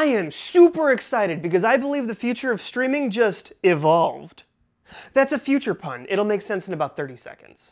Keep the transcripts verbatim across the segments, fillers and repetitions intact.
I am super excited because I believe the future of streaming just evolved. That's a future pun. It'll make sense in about thirty seconds.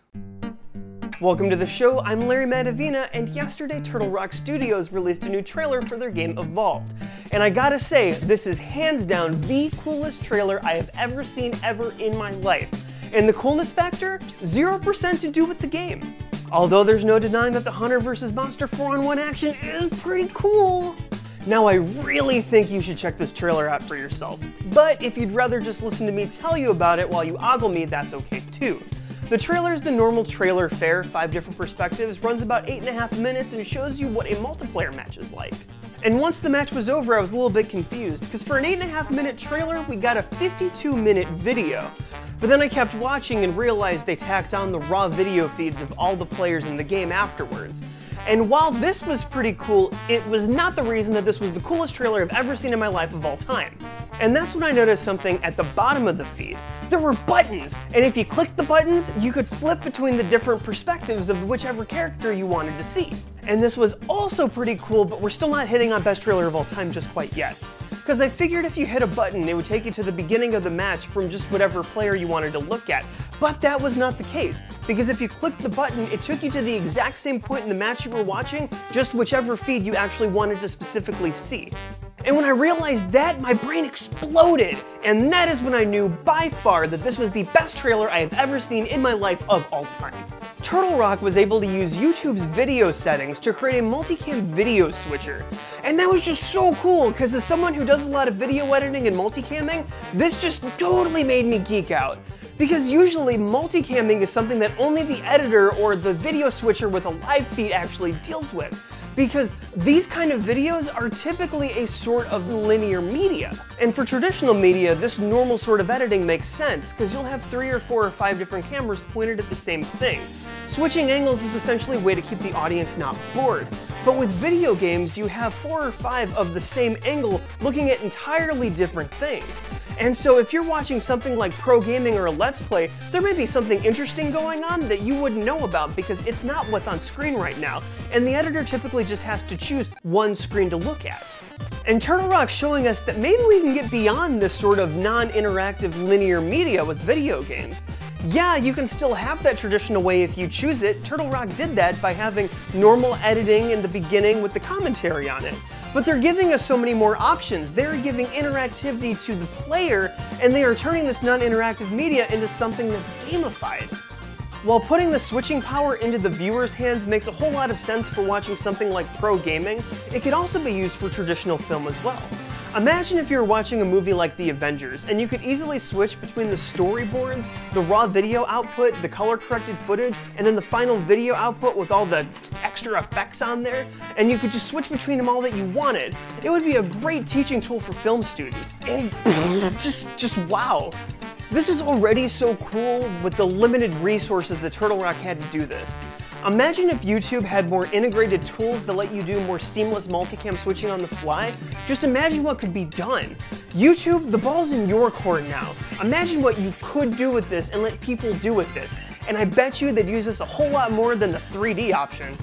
Welcome to the show, I'm Larry Madavina, and yesterday Turtle Rock Studios released a new trailer for their game Evolved. And I gotta say, this is hands down the coolest trailer I have ever seen ever in my life. And the coolness factor? zero percent to do with the game. Although there's no denying that the Hunter versus Monster four on one action is pretty cool. Now I really think you should check this trailer out for yourself. But if you'd rather just listen to me tell you about it while you ogle me, that's okay too. The trailer is the normal trailer fare, five different perspectives, runs about eight and a half minutes and shows you what a multiplayer match is like. And once the match was over, I was a little bit confused, because for an eight and a half minute trailer, we got a fifty-two minute video. But then I kept watching and realized they tacked on the raw video feeds of all the players in the game afterwards. And while this was pretty cool, it was not the reason that this was the coolest trailer I've ever seen in my life of all time. And that's when I noticed something at the bottom of the feed. There were buttons, and if you clicked the buttons, you could flip between the different perspectives of whichever character you wanted to see. And this was also pretty cool, but we're still not hitting on best trailer of all time just quite yet. Because I figured if you hit a button, it would take you to the beginning of the match from just whatever player you wanted to look at. But that was not the case, because if you clicked the button, it took you to the exact same point in the match you were watching, just whichever feed you actually wanted to specifically see. And when I realized that, my brain exploded! And that is when I knew by far that this was the best trailer I have ever seen in my life of all time. Turtle Rock was able to use YouTube's video settings to create a multicam video switcher. And that was just so cool, because as someone who does a lot of video editing and multicamming, this just totally made me geek out. Because usually multicamming is something that only the editor or the video switcher with a live feed actually deals with. Because these kind of videos are typically a sort of linear media. And for traditional media, this normal sort of editing makes sense, because you'll have three or four or five different cameras pointed at the same thing. Switching angles is essentially a way to keep the audience not bored. But with video games, you have four or five of the same angle looking at entirely different things. And so if you're watching something like pro gaming or a Let's Play, there may be something interesting going on that you wouldn't know about because it's not what's on screen right now, and the editor typically just has to choose one screen to look at. And Turtle Rock's showing us that maybe we can get beyond this sort of non-interactive linear media with video games. Yeah, you can still have that traditional way if you choose it. Turtle Rock did that by having normal editing in the beginning with the commentary on it. But they're giving us so many more options. They're giving interactivity to the player, and they are turning this non-interactive media into something that's gamified. While putting the switching power into the viewer's hands makes a whole lot of sense for watching something like pro gaming, it could also be used for traditional film as well. Imagine if you were watching a movie like The Avengers, and you could easily switch between the storyboards, the raw video output, the color-corrected footage, and then the final video output with all the extra effects on there, and you could just switch between them all that you wanted. It would be a great teaching tool for film students, and just, just wow. This is already so cool with the limited resources that Turtle Rock had to do this. Imagine if YouTube had more integrated tools that let you do more seamless multicam switching on the fly. Just imagine what could be done. YouTube, the ball's in your court now. Imagine what you could do with this and let people do with this. And I bet you they'd use this a whole lot more than the three D option.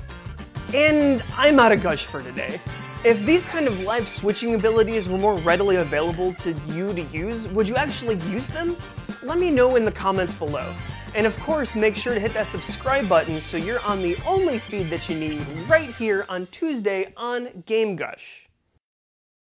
And I'm out of gush for today. If these kind of live switching abilities were more readily available to you to use, would you actually use them? Let me know in the comments below. And of course, make sure to hit that subscribe button so you're on the only feed that you need right here on Tuesday on Game Gush.